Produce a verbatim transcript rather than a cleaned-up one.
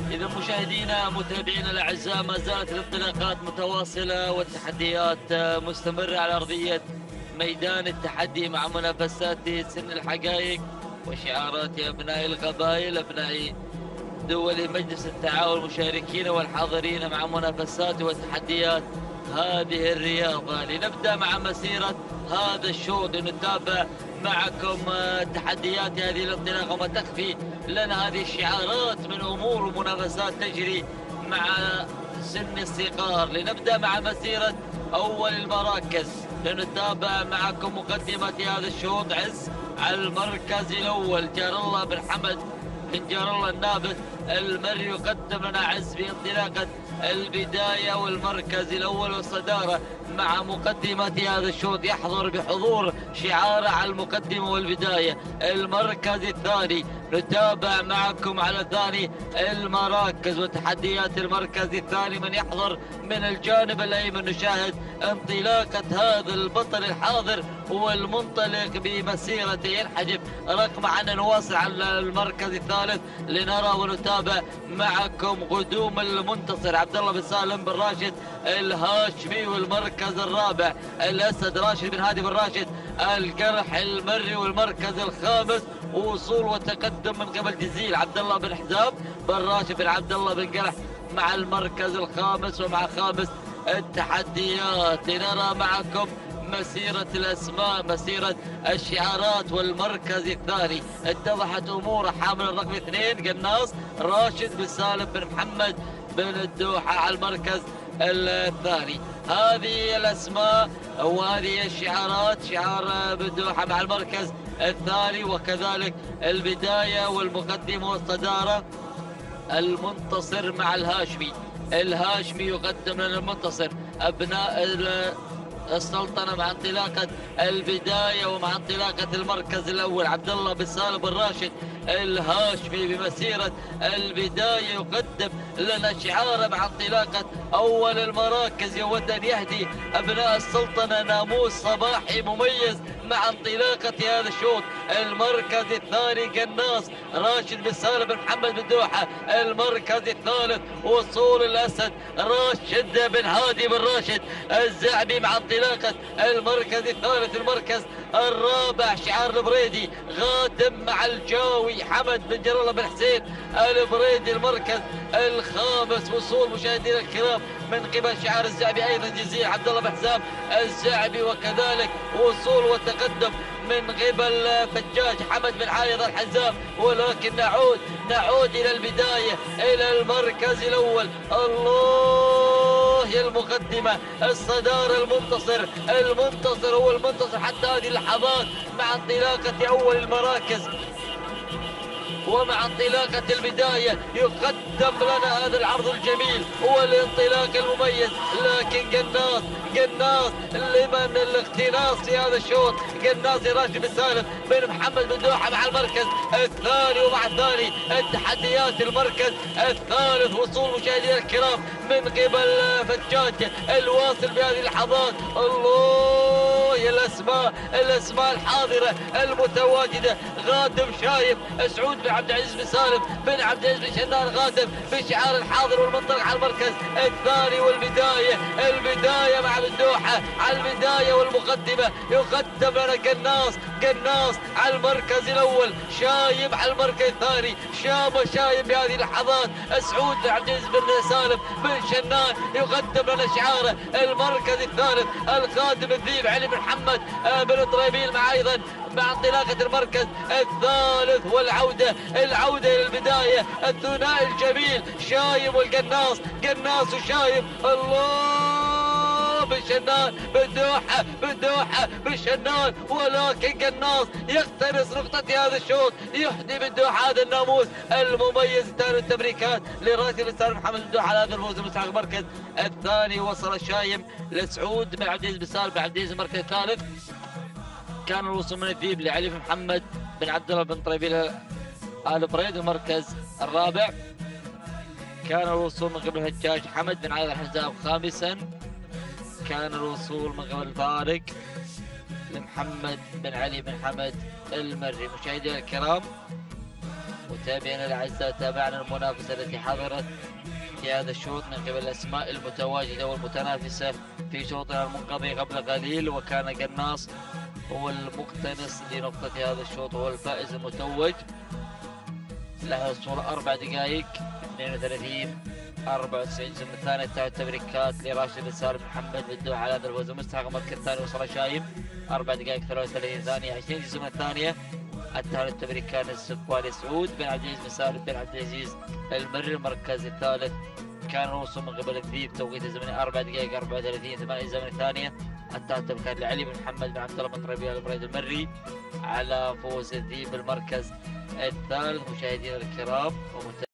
إذا مشاهدينا متابعينا الأعزاء، ما زالت الانطلاقات متواصلة والتحديات مستمرة على أرضية ميدان التحدي مع منافسات سن الحقائق وشعارات أبناء القبائل، أبناء دول مجلس التعاون، المشاركين والحاضرين مع منافسات وتحديات هذه الرياضة. لنبدأ مع مسيرة هذا الشوط، لنتابع معكم تحديات هذه الانطلاقة وما تخفي لنا هذه الشعارات من أمور ومنافسات تجري مع سن الصغار. لنبدأ مع مسيرة أول المراكز، لنتابع معكم مقدمة هذا الشوط. عز على المركز الأول، جار الله بن حمد بن جار الله النابت المري يقدم لنا عز بانطلاقة البداية والمركز الأول والصدارة مع مقدمة هذا الشوط، يحضر بحضور شعاره على المقدمة والبداية. المركز الثاني نتابع معكم على ثاني المراكز وتحديات المركز الثاني، من يحضر من الجانب الأيمن نشاهد انطلاقة هذا البطل الحاضر والمنطلق بمسيرة ينحجب رقم عنا. نواصل على المركز الثالث لنرى ونتابع معكم قدوم المنتصر عبد الله بن سالم بن راشد الهاشمي، والمركز الرابع الأسد راشد بن هادي بن راشد القرح المري، والمركز الخامس وصول وتقدم من قبل جزيل عبد الله بن حزام بن راشد بن عبد الله بن قرح مع المركز الخامس ومع خامس التحديات. نرى معكم مسيرة الأسماء، مسيرة الشعارات. والمركز الثاني اتضحت أموره، حامل الرقم اثنين قناص راشد بن سالم بن محمد بن الدوحة على المركز الثاني. هذه الأسماء وهذه الشعارات، شعار بالدوحة مع المركز الثاني، وكذلك البداية والمقدمة والصدارة. المنتصر مع الهاشمي، الهاشمي يقدم لنا المنتصر أبناء السلطنة مع انطلاقة البداية ومع انطلاقة المركز الأول عبد الله بن سالم بن راشد الهاشمي بمسيرة البداية يقدم لنا شعاره مع انطلاقة أول المراكز. يود أن يهدي أبناء السلطنة ناموس صباحي مميز مع انطلاقة هذا الشوط. المركز الثاني قناص راشد بن سالم بن محمد بن دوحة. المركز الثالث وصول الأسد راشد بن هادي بن راشد الزعبي مع انطلاقة المركز الثالث. المركز الرابع شعار البريدي غاتم مع الجاوي حمد بن جلال بن حسين البريدي. المركز الخامس وصول مشاهدينا الكرام من قبل شعار الزعبي أيضا جزيل عبد الله بن حزام الزعبي، وكذلك وصول وتقدم من قبل فجاج حمد بن عايض الحزام. ولكن نعود نعود إلى البداية، إلى المركز الأول. الله يا المقدمة، الصدارة، المنتصر المنتصر هو المنتصر حتى هذه اللحظات مع انطلاقة أول المراكز ومع انطلاقة البداية. يقدم لنا هذا العرض الجميل والانطلاق المميز، لكن قناص قناص لمن الاقتناص في هذا الشوط. قناص راشد بن سالم بن محمد بن دوحة مع المركز الثاني ومع الثاني التحديات. المركز الثالث وصول مشاهدينا الكرام من قبل فجاج الواصل بهذه اللحظات. الله يا الاسماء، الاسماء الحاضرة المتواجدة. غادم شايب سعود بن عبد العزيز بن سالم بن عبد العزيز بن شنان غادم بشعار الحاضر والمنطلق على المركز الثاني. والبداية البداية مع الدوحة على البداية والمقدمة. يقدم لنا قناص قناص على المركز الأول، شايب على المركز الثاني. شام شايب بهذه اللحظات. سعود بن عبد العزيز بن سالم بن شنان يقدم لنا شعاره. المركز الثالث القادم الذيب علي بن محمد بن طريبيل مع أيضا مع انطلاقة المركز الثالث. والعودة العودة إلى البداية، الثنائي الجميل شايب والقناص، قناص وشايب. الله بن شنان بن دوحة بن دوحة بن شنان، ولكن قناص يقتنص نقطة هذا الشوط، يحدي بن دوحة هذا الناموس المميز. ثاني التبريكات لرئيس الاستاذ محمد بن دوحة على هذا الفوز المستحق. المركز الثاني وصل الشايب لسعود بن عبد العزيز بن سالم بن عبد العزيز. المركز الثالث كان الوصول من الذيب لعلي بن محمد بن عبد الله بن طريبيل آل بريد. المركز الرابع كان الوصول من قبل هجاج حمد بن عايض الحزام. خامسا كان الوصول من قبل طارق لمحمد بن علي بن حمد المري. مشاهدينا الكرام متابعينا الاعزاء، تابعنا المنافسه التي حضرت في هذا الشوط من قبل الاسماء المتواجده والمتنافسه في شوطنا المنقضي قبل قليل، وكان قناص هو المقتنص لنقطه هذا الشوط، هو الفائز المتوج. له الصوره اربع دقائق اثنين وثلاثين أربعة وتسعين ثم الثانية. انتهت التبريكات لراشد سالم محمد بالدعاء على هذا الفوز المستحق. المركز الثاني وصل شايب أربع دقائق ثلاثة وثلاثين ثانية عشرين ثم الثانية. انتهت التبريكات السكوالي سعود بن عبد العزيز بن سالم بن عبد العزيز المري. المركز الثالث كان الوصول من قبل الذيب، توقيت الزمني أربع دقائق أربعة وثلاثين ثمانية الزمن الثانية. انتهت التبريكات لعلي بن محمد بن عبد الله بن طريبي البريد المري على فوز الذيب. المركز الثالث مشاهدينا الكرام